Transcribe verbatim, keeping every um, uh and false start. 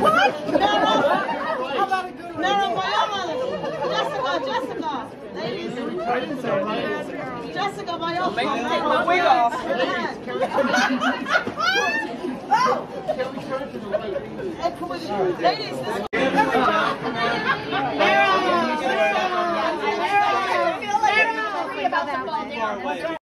Meryl, how about a good one? Meryl, Viola. Jessica, Jessica. Ladies. Jessica, Viola. Make me take my wig off. Ladies, this